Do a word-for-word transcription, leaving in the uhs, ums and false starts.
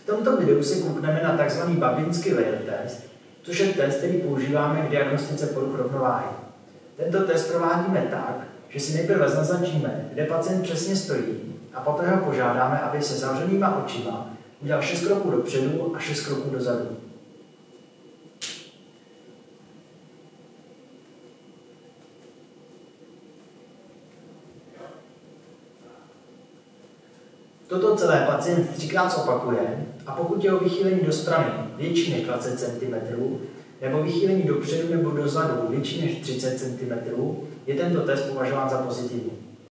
tomto videu si koukneme na tzv. Babinský layer test, což je test, který používáme k diagnostice poruch rovnováhy. Tento test provádíme tak, že si nejprve naznačíme, kde pacient přesně stojí, a poté ho požádáme, aby se zavřenýma očima udělal šest kroků dopředu a šest kroků dozadu. Toto celé pacient třikrát opakuje a pokud jeho vychýlení do strany větší než dvacet centimetrů nebo vychýlení dopředu nebo dozadu větší než třicet centimetrů, je tento test považován za pozitivní.